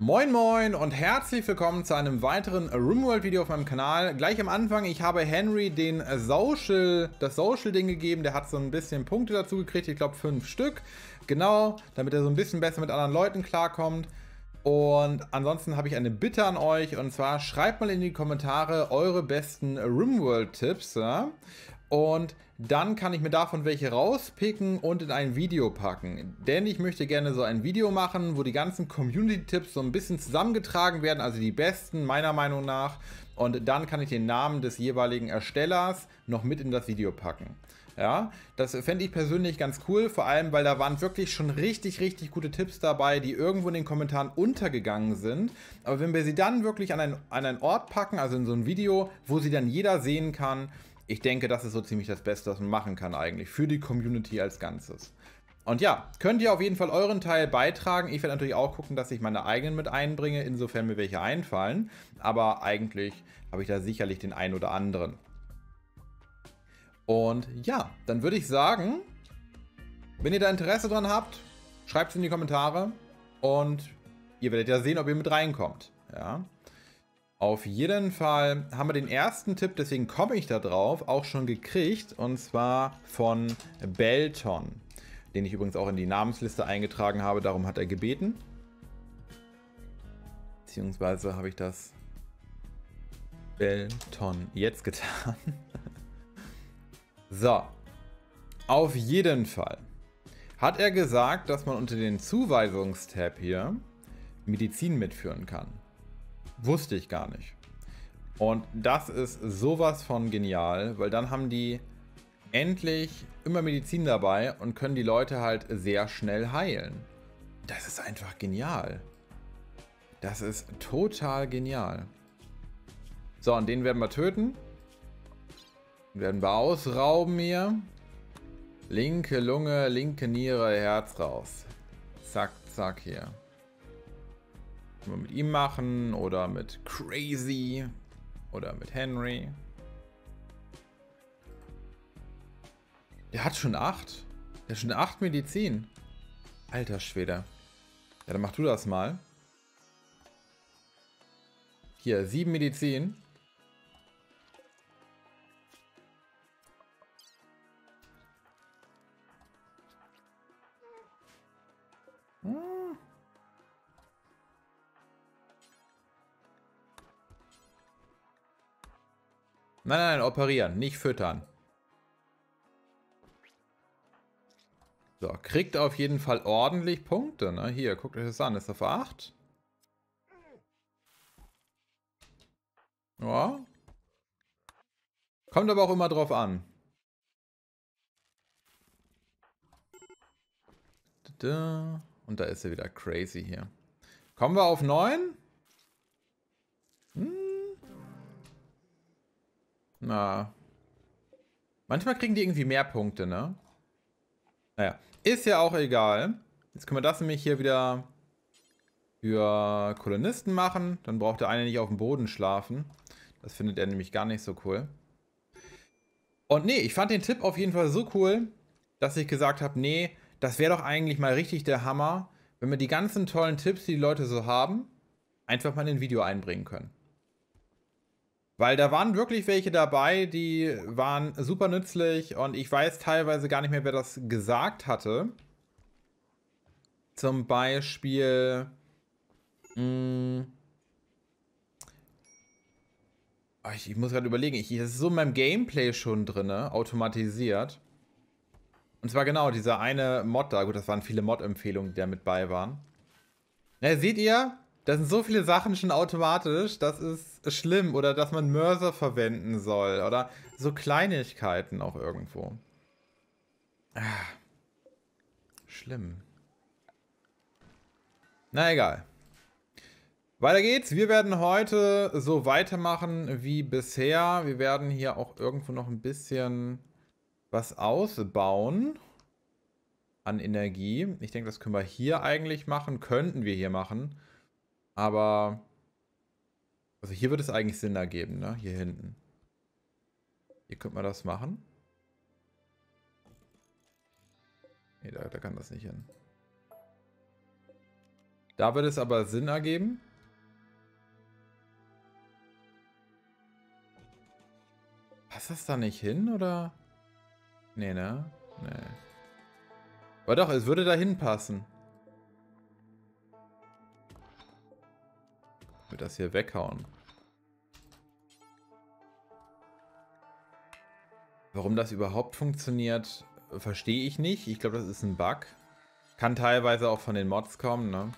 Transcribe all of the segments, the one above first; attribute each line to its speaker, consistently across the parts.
Speaker 1: Moin moin und herzlich willkommen zu einem weiteren RimWorld Video auf meinem Kanal. Gleich am Anfang, ich habe Henry das Social-Ding gegeben, der hat so ein bisschen Punkte dazu gekriegt, ich glaube 5 Stück. Genau, damit er so ein bisschen besser mit anderen Leuten klarkommt. Und ansonsten habe ich eine Bitte an euch, und zwar schreibt mal in die Kommentare eure besten RimWorld-Tipps. Ja? Und dann kann ich mir davon welche rauspicken und in ein Video packen. Denn ich möchte gerne so ein Video machen, wo die ganzen Community-Tipps so ein bisschen zusammengetragen werden, also die besten meiner Meinung nach. Und dann kann ich den Namen des jeweiligen Erstellers noch mit in das Video packen. Ja, das fände ich persönlich ganz cool, vor allem, weil da waren wirklich schon richtig gute Tipps dabei, die irgendwo in den Kommentaren untergegangen sind. Aber wenn wir sie dann wirklich an einen Ort packen, also in so ein Video, wo sie dann jeder sehen kann, ich denke, das ist so ziemlich das Beste, was man machen kann eigentlich für die Community als Ganzes. Und ja, könnt ihr auf jeden Fall euren Teil beitragen. Ich werde natürlich auch gucken, dass ich meine eigenen mit einbringe, insofern mir welche einfallen. Aber eigentlich habe ich da sicherlich den einen oder anderen. Und ja, dann würde ich sagen, wenn ihr da Interesse dran habt, schreibt es in die Kommentare und ihr werdet ja sehen, ob ihr mit reinkommt. Ja. Auf jeden Fall haben wir den ersten Tipp, deswegen komme ich da drauf, auch schon gekriegt, und zwar von Belton, den ich übrigens auch in die Namensliste eingetragen habe, darum hat er gebeten. Beziehungsweise habe ich das Belton jetzt getan. So, auf jeden Fall hat er gesagt, dass man unter den Zuweisungstab hier Medizin mitführen kann. Wusste ich gar nicht. Und das ist sowas von genial, weil dann haben die endlich immer Medizin dabei und können die Leute halt sehr schnell heilen. Das ist einfach genial. Das ist total genial. So, und den werden wir töten. Den werden wir ausrauben hier. Linke Lunge, linke Niere, Herz raus. Zack, zack hier. Können wir mit ihm machen oder mit Crazy oder mit Henry. Der hat schon 8. Der hat schon 8 Medizin. Alter Schwede. Ja, dann mach du das mal. Hier, 7 Medizin. Nein, operieren, nicht füttern. So, kriegt auf jeden Fall ordentlich Punkte, ne? Hier, guckt euch das an, ist auf 8. Ja. Kommt aber auch immer drauf an. Und da ist er wieder, Crazy hier. Kommen wir auf 9? Na. Manchmal kriegen die irgendwie mehr Punkte, ne? Naja, ist ja auch egal. Jetzt können wir das nämlich hier wieder für Kolonisten machen. Dann braucht der eine nicht auf dem Boden schlafen. Das findet er nämlich gar nicht so cool. Und nee, ich fand den Tipp auf jeden Fall so cool, dass ich gesagt habe, nee, das wäre doch eigentlich mal richtig der Hammer, wenn wir die ganzen tollen Tipps, die die Leute so haben, einfach mal in ein Video einbringen können. Weil da waren wirklich welche dabei, die waren super nützlich und ich weiß teilweise gar nicht mehr, wer das gesagt hatte. Zum Beispiel... Ich muss gerade überlegen, das ist so in meinem Gameplay schon drin, automatisiert. Und zwar genau, dieser eine Mod da, gut, das waren viele Mod-Empfehlungen, die da mit bei waren. Na, seht ihr? Da sind so viele Sachen schon automatisch, das ist schlimm. Oder dass man Mörser verwenden soll. Oder so Kleinigkeiten auch irgendwo. Schlimm. Na egal. Weiter geht's. Wir werden heute so weitermachen wie bisher. Wir werden hier auch irgendwo noch ein bisschen was ausbauen an Energie. Ich denke, das können wir hier eigentlich machen. Könnten wir hier machen. Aber, also hier würde es eigentlich Sinn ergeben, ne? Hier hinten. Hier könnte man das machen. Ne, da kann das nicht hin. Da würde es aber Sinn ergeben. Passt das da nicht hin, oder? Nee, ne? Nee. Aber doch, es würde da hinpassen. Ich würde das hier weghauen. Warum das überhaupt funktioniert, verstehe ich nicht. Ich glaube, das ist ein Bug. Kann teilweise auch von den Mods kommen, ne?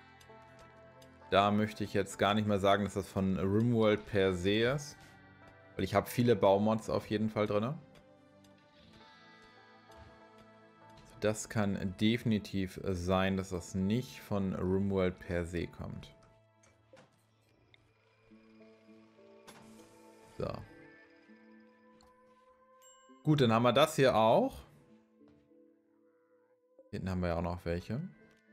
Speaker 1: Da möchte ich jetzt gar nicht mal sagen, dass das von RimWorld per se ist. Weil ich habe viele Baumods auf jeden Fall drin. Das kann definitiv sein, dass das nicht von RimWorld per se kommt. So. Gut, dann haben wir das hier auch. Hinten haben wir ja auch noch welche.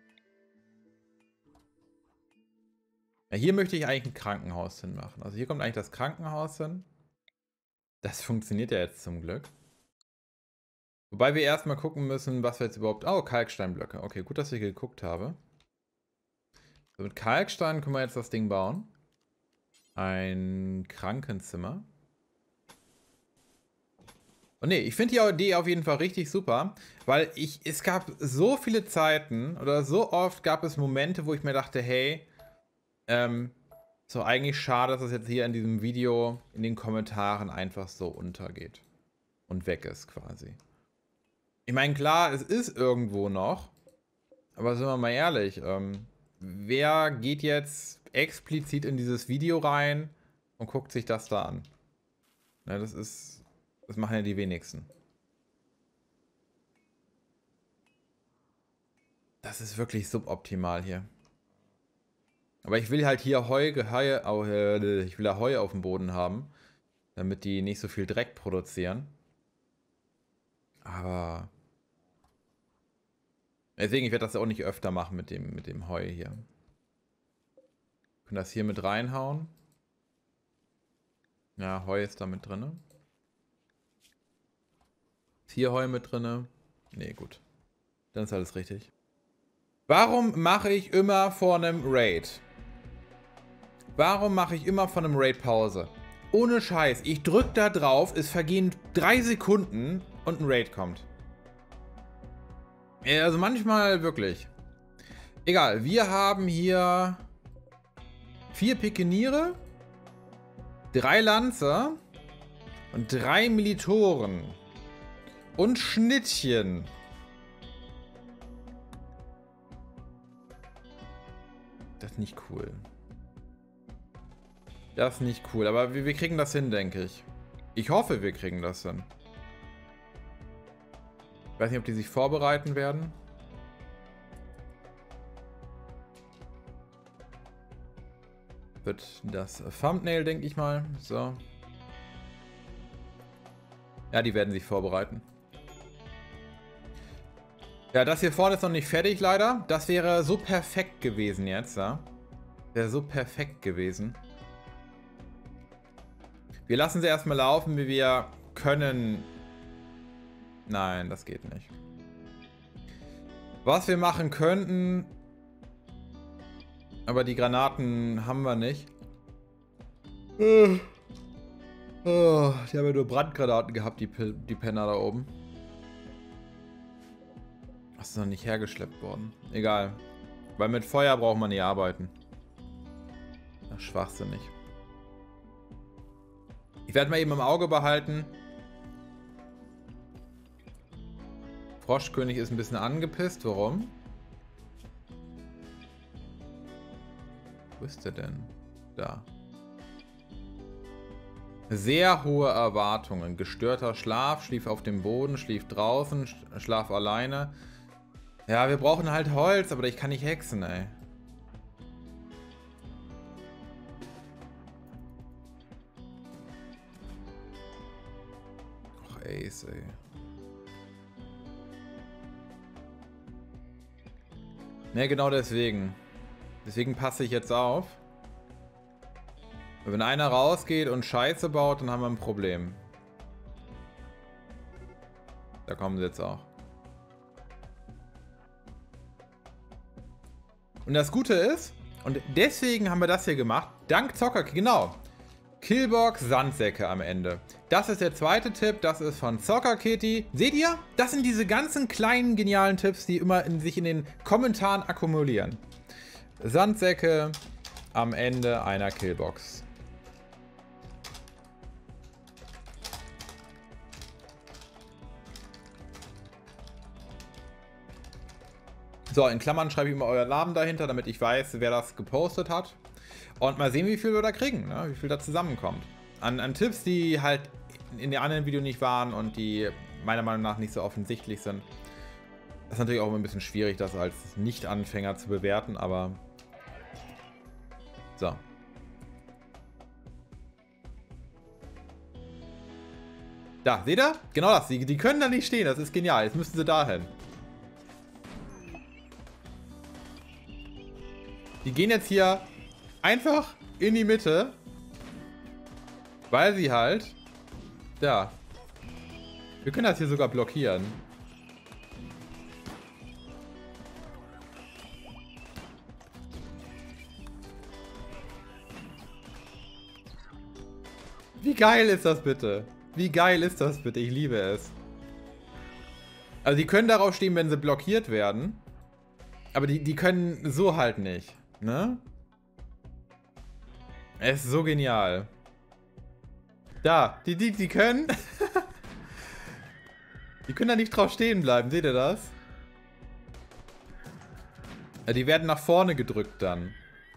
Speaker 1: Ja, hier möchte ich eigentlich ein Krankenhaus hinmachen. Also hier kommt eigentlich das Krankenhaus hin. Das funktioniert ja jetzt zum Glück. Wobei wir erstmal gucken müssen, was wir jetzt überhaupt... Oh, Kalksteinblöcke. Okay, gut, dass ich geguckt habe. So, mit Kalkstein können wir jetzt das Ding bauen. Ein Krankenzimmer. Und nee, ich finde die Idee auf jeden Fall richtig super, weil es gab so viele Zeiten oder so oft gab es Momente, wo ich mir dachte, hey, so eigentlich schade, dass das jetzt hier in diesem Video in den Kommentaren einfach so untergeht und weg ist quasi. Ich meine, klar, es ist irgendwo noch, aber sind wir mal ehrlich, wer geht jetzt explizit in dieses Video rein und guckt sich das da an? Na, das machen ja die wenigsten. Das ist wirklich suboptimal hier. Aber ich will halt hier ich will da Heu auf dem Boden haben, damit die nicht so viel Dreck produzieren. Aber deswegen, ich werde das auch nicht öfter machen mit dem Heu hier. Wir können das hier mit reinhauen. Ja, Heu ist da mit drin. Ist hier Heu mit drin? Nee, gut. Dann ist alles richtig. Warum mache ich immer vor einem Raid? Warum mache ich immer von einem Raid Pause? Ohne Scheiß, ich drücke da drauf, es vergehen 3 Sekunden und ein Raid kommt. Also manchmal wirklich. Egal, wir haben hier 4 Pikeniere, 3 Lanzer und 3 Militoren und Schnittchen. Das ist nicht cool. Das ist nicht cool, aber wir kriegen das hin, denke ich. Ich hoffe, wir kriegen das hin. Ich weiß nicht, ob die sich vorbereiten werden. Wird das Thumbnail, denke ich mal. So. Ja, die werden sich vorbereiten. Ja, das hier vorne ist noch nicht fertig, leider. Das wäre so perfekt gewesen jetzt, ja. Wäre so perfekt gewesen. Wir lassen sie erstmal laufen, wie wir können. Nein, das geht nicht. Was wir machen könnten... Aber die Granaten haben wir nicht. Oh, die haben ja nur Brandgranaten gehabt, die Penner da oben. Das ist noch nicht hergeschleppt worden. Egal. Weil mit Feuer braucht man nicht arbeiten. Das ist schwachsinnig. Ich werde mal eben im Auge behalten. Froschkönig ist ein bisschen angepisst. Warum? Wo ist der denn? Da. Sehr hohe Erwartungen. Gestörter Schlaf, schlief auf dem Boden, schlief draußen, schlaf alleine. Ja, wir brauchen halt Holz, aber ich kann nicht hexen, ey. Och, Ace, ey. Ne, genau deswegen. Deswegen passe ich jetzt auf. Wenn einer rausgeht und Scheiße baut, dann haben wir ein Problem. Da kommen sie jetzt auch. Und das Gute ist, und deswegen haben wir das hier gemacht, dank Zocker, genau, Killbox Sandsäcke am Ende. Das ist der zweite Tipp, das ist von Zocker Kitty. Seht ihr? Das sind diese ganzen kleinen genialen Tipps, die immer sich in den Kommentaren akkumulieren. Sandsäcke am Ende einer Killbox. So, in Klammern schreibe ich immer euren Namen dahinter, damit ich weiß, wer das gepostet hat. Und mal sehen, wie viel wir da kriegen, ne? Wie viel da zusammenkommt. An Tipps, die halt in den anderen Videos nicht waren und die meiner Meinung nach nicht so offensichtlich sind. Das ist natürlich auch immer ein bisschen schwierig, das als Nicht-Anfänger zu bewerten, aber... So. Da, seht ihr? Genau das. Die können da nicht stehen, das ist genial. Jetzt müssen sie dahin. Die gehen jetzt hier einfach in die Mitte, weil sie halt, ja, wir können das hier sogar blockieren. Wie geil ist das bitte? Wie geil ist das bitte? Ich liebe es. Also die können darauf stehen, wenn sie blockiert werden, aber die können so halt nicht. Ne? Es ist so genial. Da, die können. Die können da nicht drauf stehen bleiben, seht ihr das? Ja, die werden nach vorne gedrückt dann.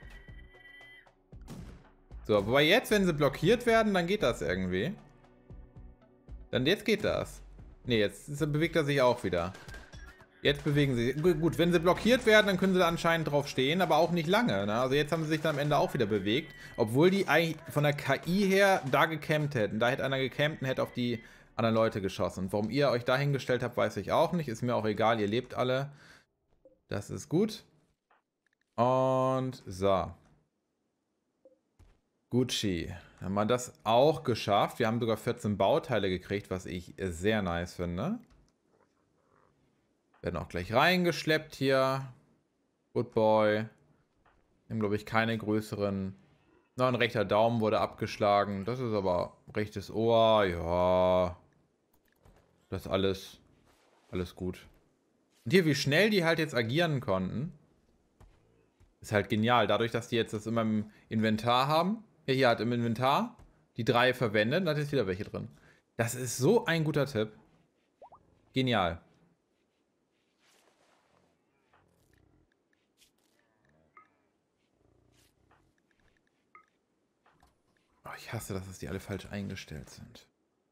Speaker 1: So, wobei jetzt, wenn sie blockiert werden, dann geht das irgendwie. Dann jetzt geht das. Ne, jetzt bewegt er sich auch wieder. Jetzt bewegen sie. Gut, wenn sie blockiert werden, dann können sie da anscheinend drauf stehen, aber auch nicht lange. Ne? Also jetzt haben sie sich dann am Ende auch wieder bewegt. Obwohl die eigentlich von der KI her da gecampt hätten. Da hätte einer gecampt und hätte auf die anderen Leute geschossen. Und warum ihr euch da hingestellt habt, weiß ich auch nicht. Ist mir auch egal, ihr lebt alle. Das ist gut. Und so. Gucci. Haben wir das auch geschafft. Wir haben sogar 14 Bauteile gekriegt, was ich sehr nice finde. Werden auch gleich reingeschleppt hier. Good boy. Wir haben, glaube ich, keine größeren... Na, ein rechter Daumen wurde abgeschlagen. Das ist aber rechtes Ohr. Ja. Das ist alles gut. Und hier, wie schnell die halt jetzt agieren konnten. Ist halt genial. Dadurch, dass die jetzt das immer im Inventar haben. Ja, hier hat im Inventar die 3 verwendet. Da hat jetzt wieder welche drin. Das ist so ein guter Tipp. Genial. Oh, ich hasse, dass die alle falsch eingestellt sind.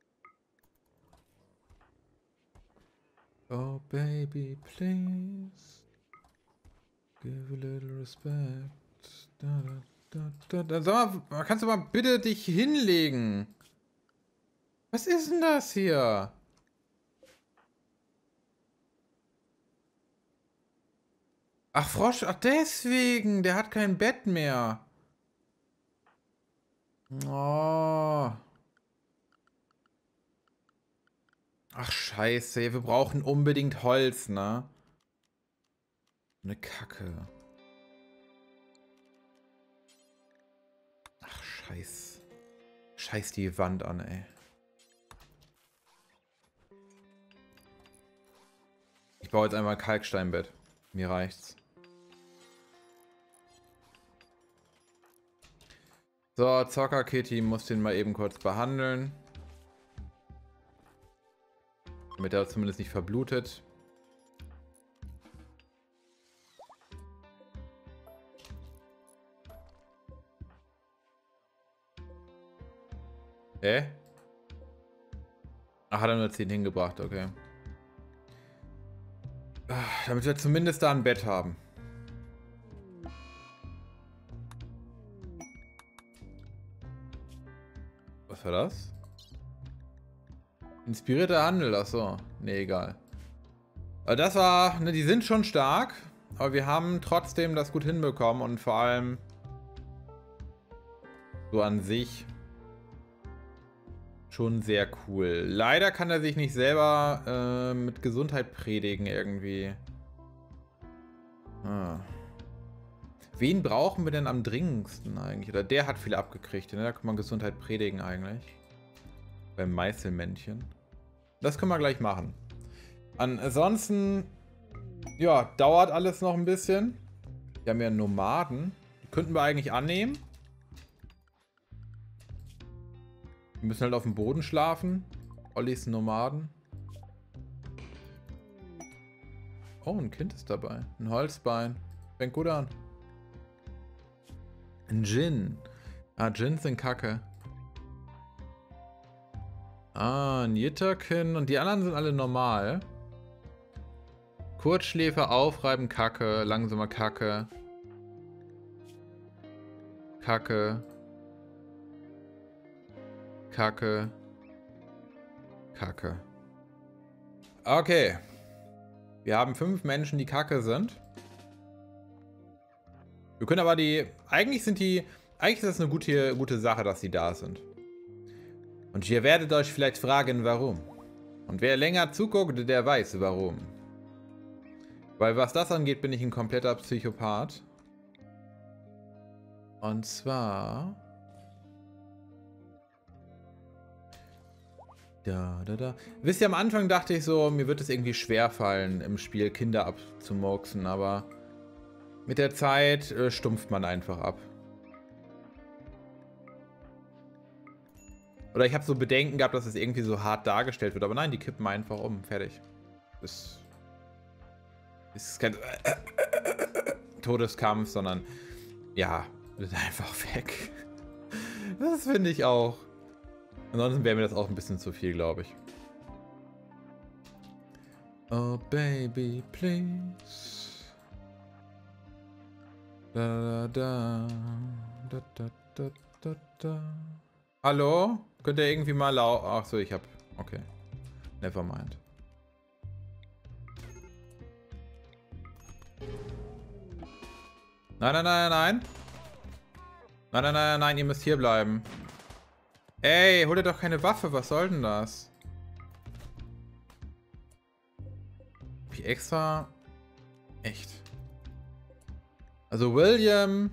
Speaker 1: Oh, baby, please. Give a little respect. Da, da, da, da. Sag mal, kannst du mal bitte dich hinlegen? Was ist denn das hier? Ach, Frosch, ach deswegen. Der hat kein Bett mehr. Oh. Ach, scheiße. Wir brauchen unbedingt Holz, ne? Eine Kacke. Ach, scheiß. Scheiß die Wand an, ey. Ich baue jetzt einmal ein Kalksteinbett. Mir reicht's. So, Zocker Kitty muss den mal eben kurz behandeln. Damit er zumindest nicht verblutet. Ach, hat er nur 10 hingebracht, okay. Damit wir zumindest da ein Bett haben. Was war das? Inspirierter Handel, achso. Nee, egal. Aber das war, ne, die sind schon stark, aber wir haben trotzdem das gut hinbekommen und vor allem so an sich schon sehr cool. Leider kann er sich nicht selber mit Gesundheit predigen irgendwie. Wen brauchen wir denn am dringendsten eigentlich? Oder der hat viel abgekriegt, ne? Da kann man Gesundheit predigen eigentlich. Beim Meißelmännchen. Das können wir gleich machen. Ansonsten, ja, dauert alles noch ein bisschen. Wir haben ja Nomaden. Die könnten wir eigentlich annehmen. Wir müssen halt auf dem Boden schlafen. Ollis Nomaden. Oh, ein Kind ist dabei. Ein Holzbein. Fängt gut an. Ein Djinn. Ah, Djinns sind kacke. Ah, ein Jitterkin. Und die anderen sind alle normal. Kurzschläfer, aufreiben, kacke. Langsamer, kacke. Kacke. Kacke. Kacke. Okay. Wir haben 5 Menschen, die kacke sind. Wir können aber eigentlich ist das eine gute Sache, dass sie da sind. Und ihr werdet euch vielleicht fragen, warum. Und wer länger zuguckt, der weiß, warum. Weil was das angeht, bin ich ein kompletter Psychopath. Und zwar... Wisst ihr, am Anfang dachte ich so, mir wird es irgendwie schwerfallen, im Spiel Kinder abzumurksen, aber mit der Zeit stumpft man einfach ab. Oder ich habe so Bedenken gehabt, dass es irgendwie so hart dargestellt wird, aber nein, die kippen einfach um, fertig. Das ist kein Todeskampf, sondern ja, wird einfach weg. Das finde ich auch. Ansonsten wäre mir das auch ein bisschen zu viel, glaube ich. Oh baby, please. Da, da, da, da, da, da, da. Hallo? Könnt ihr irgendwie mal Ach so, ich hab... Okay. Never mind. Nein, nein, nein, nein. Nein, nein, nein, nein, ihr müsst hier bleiben. Ey, hol dir doch keine Waffe, was soll denn das? Wie extra... Echt. Also William...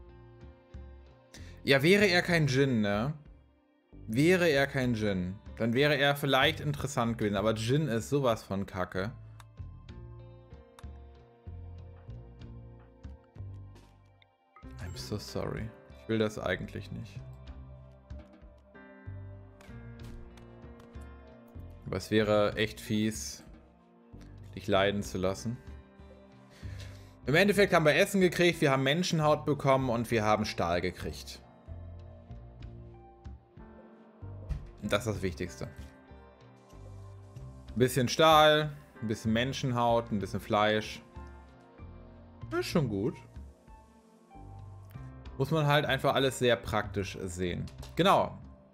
Speaker 1: Ja, wäre er kein Djinn, ne? Wäre er kein Djinn, dann wäre er vielleicht interessant gewesen, aber Djinn ist sowas von Kacke. I'm so sorry. Ich will das eigentlich nicht. Aber es wäre echt fies, dich leiden zu lassen. Im Endeffekt haben wir Essen gekriegt, wir haben Menschenhaut bekommen und wir haben Stahl gekriegt. Und das ist das Wichtigste. Ein bisschen Stahl, ein bisschen Menschenhaut, ein bisschen Fleisch. Das ist schon gut. Muss man halt einfach alles sehr praktisch sehen. Genau.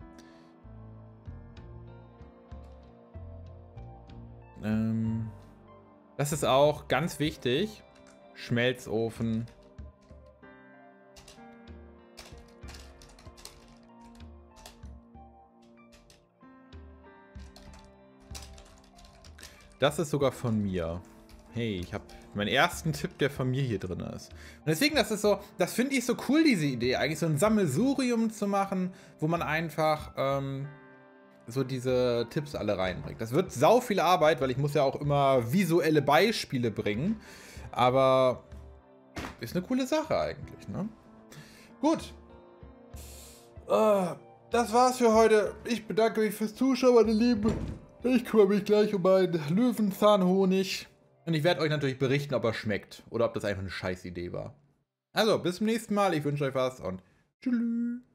Speaker 1: Das ist auch ganz wichtig. Schmelzofen. Das ist sogar von mir. Hey, ich habe meinen ersten Tipp, der von mir hier drin ist. Und deswegen, das finde ich so cool, diese Idee, eigentlich so ein Sammelsurium zu machen, wo man einfach so diese Tipps alle reinbringt. Das wird sau viel Arbeit, weil ich muss ja auch immer visuelle Beispiele bringen. Aber ist eine coole Sache eigentlich, ne? Gut. Das war's für heute. Ich bedanke mich fürs Zuschauen, meine Lieben. Ich kümmere mich gleich um meinen Löwenzahnhonig. Und ich werde euch natürlich berichten, ob er schmeckt. Oder ob das einfach eine Scheißidee war. Also, bis zum nächsten Mal. Ich wünsche euch was und tschüss.